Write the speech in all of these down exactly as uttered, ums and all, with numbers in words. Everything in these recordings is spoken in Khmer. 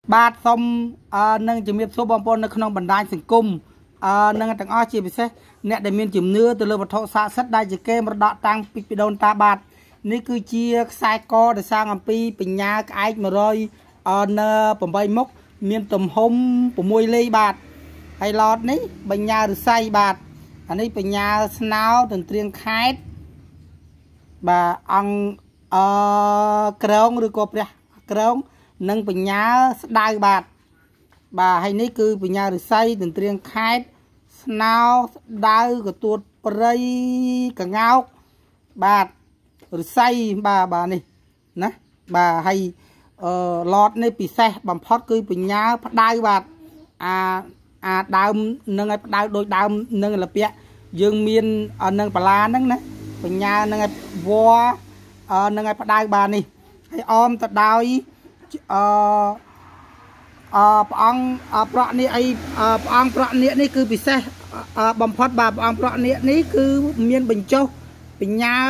បាទសូមនឹងជំរាបសួរបងប្អូននៅក្នុងបណ្ដាញសង្គមនឹងទាំងអស់ជាពិសេសអ្នកដែលមានជំនឿទៅលើវត្ថុស័ក្តិសិទ្ធិដែលជាគេមរតកតាំងពីពីដូនតាបាទនេះគឺជាខ្សែកដែលសាងអំពីបញ្ញាក្អែកmột trămនៅeightមុខមានទំហំsixលេខបាទហើយឡតនេះបញ្ញាឫស្សីបាទអានេះបញ្ញាស្នោទន្ទ្រានខេតបាទអង្គអឺក្រងឬក៏ព្រះក្រងនិងបញ្ញាស្ដៅបាទបាទហើយនេះគឺបញ្ញាឫស្សីទន្ទ្រានខេតស្នោស្ដៅកទួតព្រៃកងោកបាទឫស្សីបាទបាទនេះណាបាទហើយអឺឡតនេះពិសេសបំផុតគឺបញ្ញាផ្ដៅបាទអាអាដើមនឹងឲ្យផ្ដៅដោយដើមនឹងលពៈយើងមាននឹងបលាហ្នឹងណាបញ្ញានឹងឲ្យវ័នឹងឲ្យផ្ដៅបាទនេះហើយអមទៅដោយអឺអឺព្រះអង្គប្រក់នេះអីព្រះអង្គប្រក់នេះនេះគឺពិសេសបំផុតបាទព្រះអង្គប្រក់នេះនេះគឺមានបញ្ចុះបញ្ញា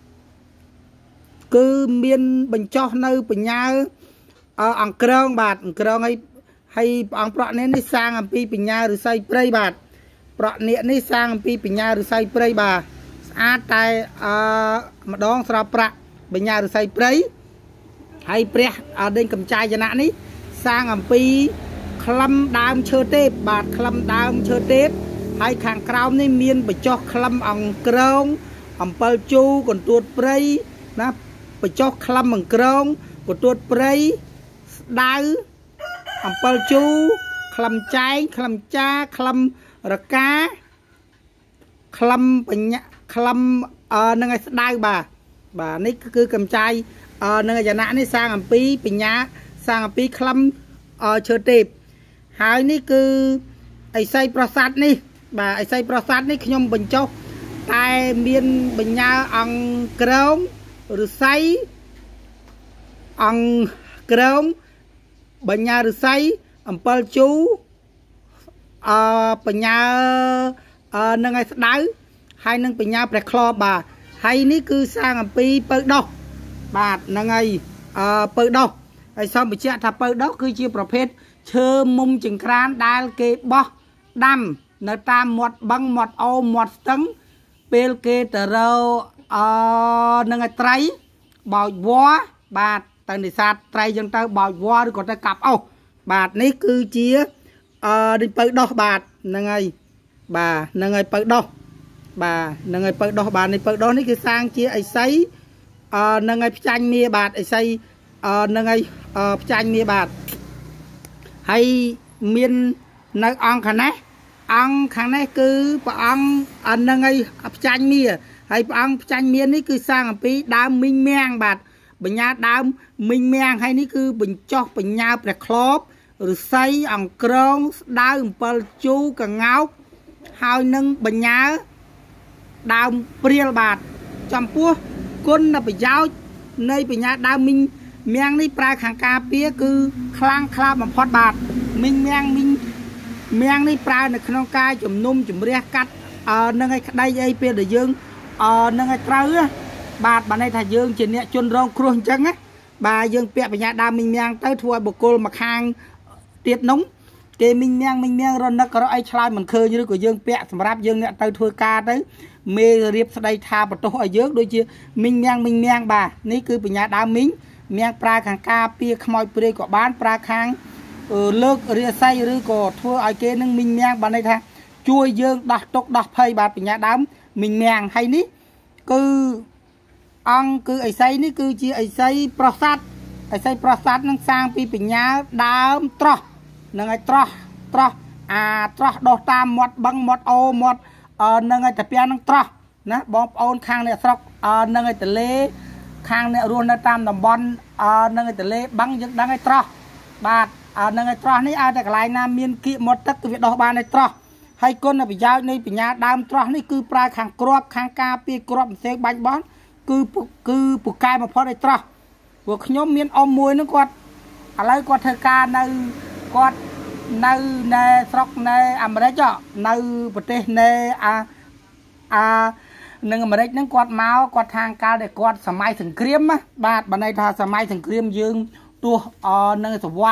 គឺមានបញ្ចុះនៅបញ្ញាអង្គក្រងបាទអង្គក្រងឲ្យហើយព្រះអង្គប្រក់នេះនេះសាងអំពីបញ្ញាឫស្សីព្រៃបាទប្រក់នេះនេះសាងអំពីបញ្ញាឫស្សីព្រៃបាទស្អាតតែអឺម្ដងស្រោបប្រាក់បញ្ញាឫស្សីព្រៃហើយព្រះដេញកំចាយណៈនេះសាងអំពីក្លឹមដើមឈើទេពបាទក្លឹមដើមឈើទេពហើយខាងក្រោមនេះមានបញ្ចុះក្លឹមអង្គក្រងអំពិលជូរកន្ទួតព្រៃណាបញ្ចុះក្លឹមអង្គក្រងកន្ទួតព្រៃស្ដៅអំពិលជូរក្លឹមចែងក្លឹមចាក្លឹមរកាក្លឹមបញ្ញាក្លឹមនឹងឲ្យស្ដៅបាទបាទនេះគឺកំចាយនឹងអាយណៈនេះសាងអំពីបញ្ញាសាងអំពីក្លឹមឈើទេពហើយនេះគឺអិសីប្រសាទនេះបាទអិសីប្រសាទនេះខ្ញុំបញ្ចុះតែមានបញ្ញាអង្គក្រងឫស្សីអង្គក្រងបញ្ញាឫស្សីអំពិលជូរអឺបញ្ញានឹងឲ្យស្ដៅហើយនឹងបញ្ញាព្រះក្លបបាទហើយនេះគឺសាងអំពីពៅដោះបាទហ្នឹងហើយអឺពៅដោះហើយសូមបញ្ជាក់ថាពៅដោះគឺជាប្រភេទឈើមុំចង្ក្រានដែលគេបោះដាំនៅតាមមាត់បឹងមាត់អូរមាត់ស្ទឹងពេលគេទៅរកអឺនឹងឲ្យត្រីបោចវ័របាទទៅនេសាទត្រីចឹងទៅបោចវ័រឬក៏ទៅកាប់អុសបាទនេះគឺជាអឺនេះពៅដោះបាទហ្នឹងហើយបាទហ្នឹងហើយពៅដោះបាទហ្នឹងហើយពៅដោះបាទនេះពៅដោះនេះគឺសាងជាអិសីអឺហ្នឹងហើយផ្ចាញ់មាបាទអិសីអឺហ្នឹងហើយផ្ចាញ់មាបាទហើយមាននៅអង្គខាងនេះអង្គខាងនេះគឺព្រះអង្គហ្នឹងហើយផ្ចាញ់មាហើយព្រះអង្គផ្ចាញ់មានេះគឺសាងអំពីដើមមីងមាំងបាទបញ្ញាដើមមីងមាំងហើយនេះគឺបញ្ចុះបញ្ញាព្រះក្លបឫស្សីអង្គក្រងស្ដៅអំពិលជូរកងោកហើយនឹងបញ្ញាដើមព្រាលបាទចំពោះគុណប្រយោជន៍នៃបញ្ញាដើមមីងមាំងនេះប្រើខាងការពារគឺខ្លាំងក្លាបំផុតបាទមីងមាំងមីងមាំងនេះប្រើនៅក្នុងការជំនុំជម្រះកាត់នឹងឲ្យក្តីអីពេលដែលយើងនឹងឲ្យត្រូវបាទបានន័យថាយើងជាអ្នកជន់រងគ្រោះអញ្ចឹងណាបាទយើងពាក់បញ្ញាដើមមីងមាំងទៅធ្វើឲ្យបុគ្គលមកខាងទៀតនោះគេមីងមាំងមីងមាំងរនឹករកអីឆ្លើយមិនឃើញឬក៏យើងពាក់សម្រាប់យើងអ្នកទៅធ្វើការទៅមេរៀបស្ដីថាបន្ទោសឲ្យយើងដូចជាមីងមាំងមីងមាំងបាទនេះគឺបញ្ញាដើមមីងមាំងប្រើខាងការពារខ្មោចព្រាយក៏បានប្រើខាងលើករាសីឬក៏ធ្វើឲ្យគេនឹងមីងមាំងបានន័យថាជួយយើងដោះទុកដោះភ័យបាទបញ្ញាដើមមីងមាំងហើយនេះគឺអង្គគឺអិសីនេះគឺជាអិសីប្រសាទអិសីប្រសាទនឹងសាងពីបញ្ញាដើមត្រោះនឹងឲ្យត្រោះត្រោះអាត្រោះដោះតាមមាត់បឹងមាត់អូមាត់នឹងឲ្យតាពាំងនឹងត្រោះណាបងប្អូនខាងអ្នកស្រុកនឹងឲ្យទលេខាងអ្នករស់នៅតាមតំបន់នឹងឲ្យទលេបឹងយើងដឹងឲ្យត្រោះបាទនឹងឲ្យត្រោះនេះឲ្យតែកន្លែងណាមានគៀកមាត់ទឹកគឺវាដោះបានឲ្យត្រោះហើយគុណប្រយោជន៍នៃបញ្ញាដើមត្រោះនេះគឺប្រើខាងក្របខាងការពារក្របផ្សេងបាច់បោះគឺគឺពូកែបំផុតឲ្យត្រោះព្រោះខ្ញុំមានអ៊ំមួយហ្នឹងគាត់ឥឡូវគាត់ធ្វើការនៅគាត់នៅនៅស្រុកនៅអាមេរិកនៅប្រទេសនៅអាអានឹងអាមេរិកហ្នឹងគាត់មកគាត់ខាងកាលដែលគាត់សម័យសង្គ្រាមបាទបានន័យថាសម័យសង្គ្រាមយើងទោះនៅសវ័ត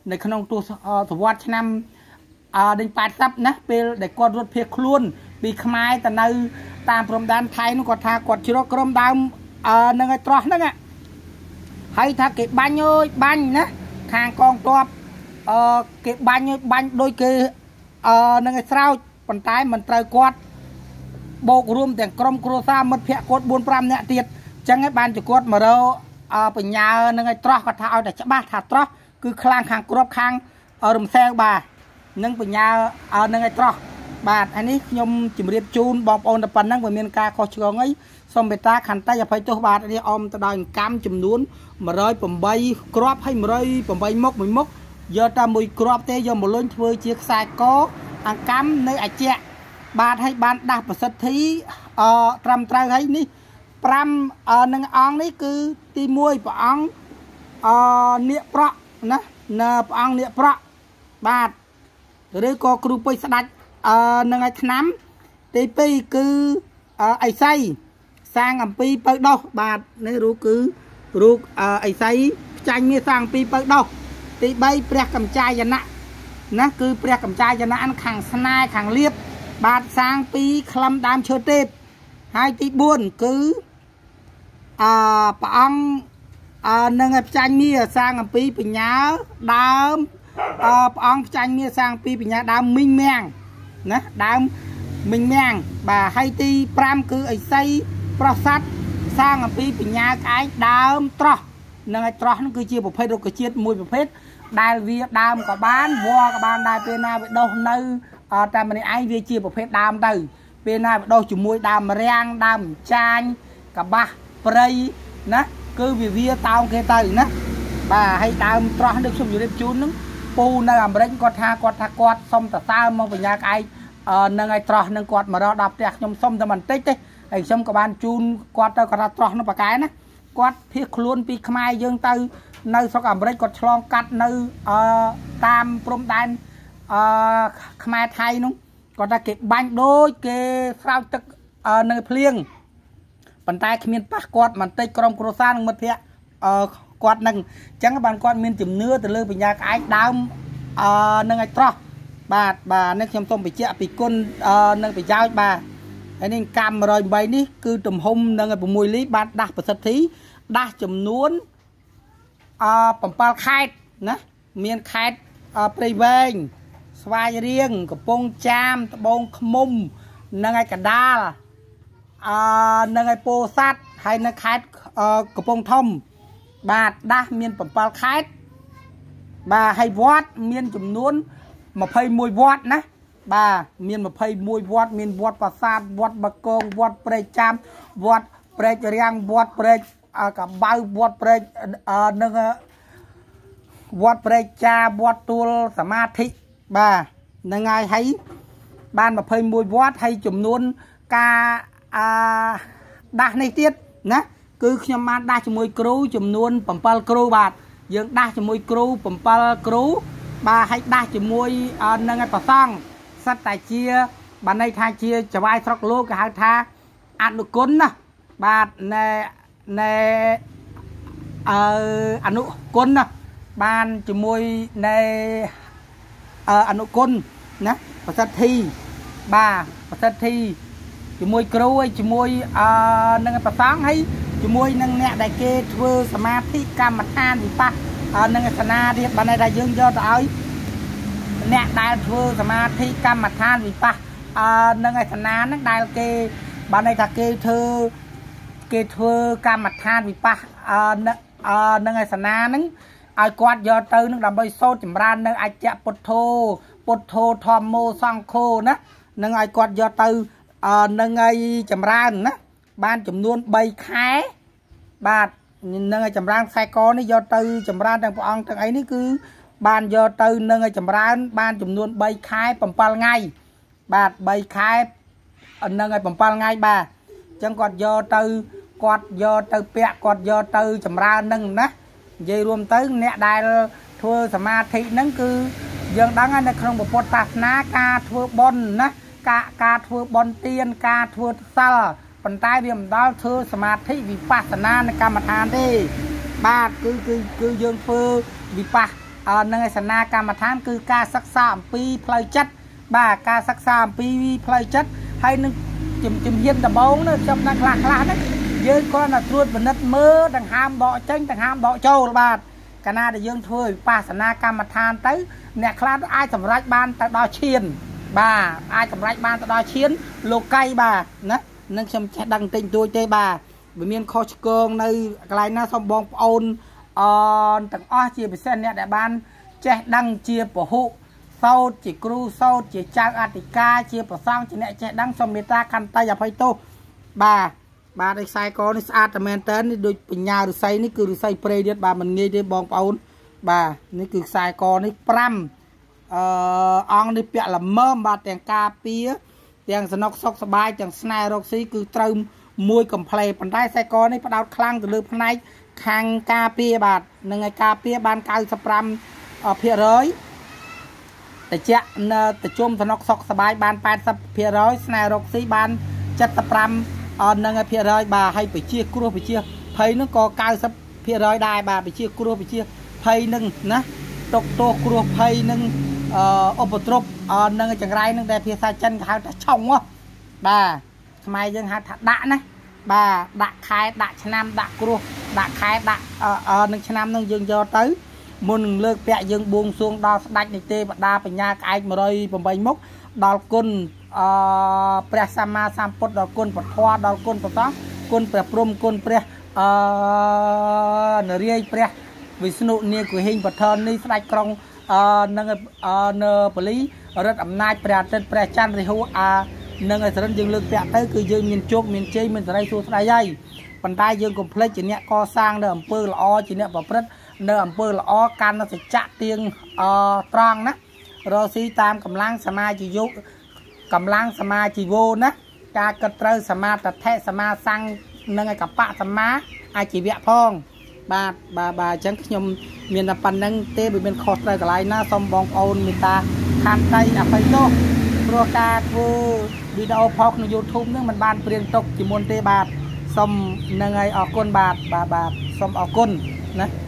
ในขนมตัวสวัสดิ์นำเดินปัดซับนะเป็นเด็กกอดรถเพียคล้วนปีขมายแต่ในตามพรมด้านไทยนุกอดทากอดชิโรกรมดำนั่งไอ้ตรอนั่งอ่ะให้ถ้าเก็บบันเยอะบันนะทางกองตัวเก็บบันเยอะบันโดยเกนั่งไอ้เศร้าปันท้ายมันเตยกอดโบกรวมแต่กรมโครซามัดเพียกอดบุญปรามเนี่ยเตียดจังไอ้บันจะกอดมาเราปัญญานั่งไอ้ตรอกอดทาเอาแต่จะบ้าถาตรอกคือคลางขางกรอบขางเอารำแซงบ่านั่งปัญญาเอานั่งไอ้ตรอกบาทอันนี้ยมจิมเรียบจูนบอมโอนตะปันนั่งบนเมียนกาคอชงไอ้สมเบตาขันใต้จะไปตัวบาทอันนี้อมตะดอยกำจุ่มนู้นมาร้อยผมใบกรอบให้มาร้อยผมใบมกมือมกเยอะตามมือกรอบเตยยมมาล้นเฟื่อเชียสายก็อังกำในอาเจบาทให้บานดาประสิทธิเอ่อตรำตรายให้นี่ปรำเอ่อนังอ่างนี่คือตีมวยปะอ่างเอ่อเนื้อเปราะนะเนื้อปะอ่างเนื้อเปราะบาทหรือก็ครูไปสดัดนังไอ้น้ำตีปีคือไอ้ไส้สร้างอัมปีเปิดดอกบาทนี่รู้คือรู้ไอ้ไส้ใจมีสร้างปีเปิดดอกตีใบเปรียกกำจายยันนะนะคือเปรียกกำจายยันนะอันขังสนายขังเรียบบาทสร้างปีคลำดามเชิดเทปให้ตีบุญคือปองนังไอ้ใจมีสร้างอัมปีปัญญาดามปองใจมีสร้างปีปัญญาดามมิ่งแมงนะดามมิงแมงบ่าให้ตีปรามคือไอ้ไส้ประสัดสร้างปีปัญญาไอ้ดามตรอนั่งไอ้ตรอนั่นคือเชี่ยวประเภทโรคเชียดมวยประเภทได้เวียดามกับบ้านวัวกับบ้านได้เป็นนาไปโดนในแต่มันไอ้เวียเชี่ยวประเภทดามได้เป็นนาไปโดนจุ่มมวยดามแรงดามจานกับบ้าเปรย์นะคือเวียเวียตาวเคยตื่นนะบ่าให้ดามตรอดึกสมอยู่ในจุนนึงปูนั่งอ่ะเร่งกอดทากอดทากอดส้มตะตามองปัญญาไอ้นั่งไอ้ตรอนั่งกอดมาเราดับแตกยมส้มแต่มันเต๊ะเต๊ะไอ้ส้มกับบ้านจูนกอดเตากอดตรอนั่งปากกายนะกอดเพียคล้วนปีขมายยังเตาในสกัมเร่งกอดฉลองกัดในตามพรมแดนขมายไทยนู้นกอดตะเก็บบันโดยเกฟราวตึกในเพลียงปันตายขมิ้นปากกอดมันเต๊ะกรมโครซานมันเพียกอดนั่งจังกับบ้านกอดมีนจุ่มเนื้อแต่เลือปัญญาไอ้ดาวนั่งไอ้ตรอบาดบานั่งชมต้มไปเจ้าปีก้นนั่งไปย้ายบาไอ้นี่กำรอยใบนี้คือตุ่มหุ่มนั่งไอ้ปุ่มมวยลีบาดดักประสิทธิดักจุ่มนู้นปุ่มปลาไข่นะเมียนไข่ปริเวณสวายเรียงกับปงจามตะบงขมุมนั่งไอ้กระดาลนั่งไอ้โปซัดให้นั่งไข่กับปงทอมบาดดักเมียนปุ่มปลาไข่บาให้วอดเมียนจุ่มนู้นมาเพย์มวยวอดนะบาเมียนมาเพย์มวยวอดเมียนวอดประสาทวอดบะกงวอดเปรย์จามวอดเปรย์เรียงวอดเปรย์กับใบวอดเปรย์นึงวอดเปรย์จาวอดตัวสมาธิบาในไงให้บ้านมาเพย์มวยวอดให้จุ่มนู้นกาด่าในเตี้ยนะคือขยมมาด่าจมวยครูจุ่มนู้นปั่มเปลครูบาดยังด่าจมวยครูปั่มเปลครูบาให้ด่าจมวยนั่งไงปะซ่องสัตย์แต่เชียบานในทางเชียจะวายสกโลกหาทาอันุกุลนะบาในในอนุกุลนะบานจมวยในอนุกุลนะประสิทธิบาประสิทธิจมวยครูจมวยนั่งไงปะซ่องให้จมวยนั่งเนี่ยได้เกทัวสมาธิกรรมฐานวิปัสนั่งสนาเรียบบันไดได้ยืนยอดเอาเนี่ยได้ทัวสมาธิกรรมฐานวิปัสนั่งสนานั่งได้เกบันไดตะเกเธอเกทัวกรรมฐานวิปัสนั่งสนานั่งไอ้กวาดยอดเตอร์นั่งดำใบโซ่จิมรานนั่งไอ้เจ้าปุถโธปุถโธทอมโมสังโฆนะนั่งไอ้กวาดยอดเตอร์นั่งไอ้จิมรานนะบ้านจำนวนใบแค่บาทนั่งไอ้จำรานไซโก้นี่ยอดตือจำรานต่างปองต่างไอ้นี่คือบ้านยอดตือนั่งไอ้จำรานบ้านจำนวนใบแค่ปั่มปลาไงบาทใบแค่นั่งไอ้ปั่มปลาไงบาจังกอดยอดตือกอดยอดตือเปียกอดยอดตือจำรานนั่งนะยี่รวมตือเนี่ยได้ทัวสมาธินั่นคือยังดังในขนมปตัสนะกาทัวบอลนะกากาทัวบอลเตียนกาทัวซาปัญไตเรียมดาวเธอสมาธิวิปัสสนาในกรรมฐานได้บาทคือคือคือยืนเฟือวิปัส nâng ai sẵn na cam mà thán cứ ca sắc xa pi plei chất bà ca sắc xa pi plei chất hay nâng chùm chùm hiên tà bóng nữa trong năng lạc lạc đấy dương con là truột và nất mơ đằng ham bọ chênh đằng ham bọ châu là bà cả na để dương thôi bà sẵn na cam mà than tới nè khá ai tầm rách ban ta đo chiên bà ai tầm rách ban ta đo chiên lô cây bà nè nâng chùm chết đăng tình tôi chơi bà bởi miền kho cương nơi cái này xong bóng ôn tầng o chia bởi xe nè đại ban chết đăng chia bỏ hụ sau chỉ cru sau chỉ trang Attica chia bỏ sang chỉ nè chết đăng xong người ta khăn tay vào phải tô bà bà đây sai cóនេះស្អាតតែមែនតើនេះដូចបញ្ញាឫស្សីនេះគឺឫស្សីព្រៃទៀតបាទមិនងាយទេបងប្អូនបាទនេះគឺខ្សែកនេះ5អឺអង្គនេះពាក់ល្មមបាទទាំងការពារទាំងសនុកសុខសบายទាំងស្នេហ៍រកស៊ីគឺត្រូវមួយកំ pl េប៉ុន្តែខ្សែកនេះផ្ដោតខ្លាំងទៅលើផ្នែកខាងការពារបាទនឹងឲ្យការពារបាន95%តិចនៅប្រជុំសនុកសុខសบายបាន80%ស្នេហ៍រកស៊ីបាន75%អននឹងភាគរយបាទឲ្យបជាគ្រោះបជាភ័យនឹងក៏90%ដែរបាទបជាគ្រោះបជាភ័យនឹងណាຕົកតោគ្រោះភ័យនឹងឧបទ្រពអននឹងចង្រៃនឹងដែលភាសាចិនគេហៅថាឆុងបាទខ្មែរយើងហៅថាដាក់ណាបាទដាក់ខែដាក់ឆ្នាំដាក់គ្រោះដាក់ខែដាក់នឹងឆ្នាំនឹងយើងយកទៅមុននឹងលើកពាក់យើងបួងសួងដល់ស្ដេចនៃទេវតាបញ្ញាក្អែកmột không támមុខដល់គុណអព្រះសម្មាសម្ពុទ្ធដល់គុណពធដល់គុណប្រសងគុណព្រះព្រំគុណព្រះអនរាយព្រះវិស្ណុនាងគុហេងបឋននេះស្ដេចក្រុងអនឹងនៅបលីរដ្ឋអំណាចព្រះអាទិត្យព្រះច័ន្ទរិហូអានឹងឲ្យសរិនយើងលើកពាក់ទៅគឺយើងមានជោគមានជ័យមានសេរីសួស្ដីហើយប៉ុន្តែយើងកុំភ្លេចជាអ្នកកសាងនៅអំពើល្អជាអ្នកប្រព្រឹត្តនៅអំពើល្អកាន់សច្ចៈទៀងអត្រង់ណារស់ស៊ីតាមកម្លាំងសមាជយុកម្លាំងសមាជីវោណាការកត់ត្រូវសមាតថេសមាសੰនឹងឲ្យកបៈសមាអាជីវៈផងបាទបាទបាទអញ្ចឹងខ្ញុំមានតែប៉ុណ្្នឹងទេវាមានខុសត្រូវកន្លែងណាសូមបងប្អូនមេត្តាខន្តីអភ័យទោសព្រោះការធ្វើវីដេអូផុសក្នុង YouTube នឹងមិនបានព្រៀងទុកជាមុនទេបាទសូមនឹងឲ្យអរគុណបាទបាទបាទសូមអរគុណណា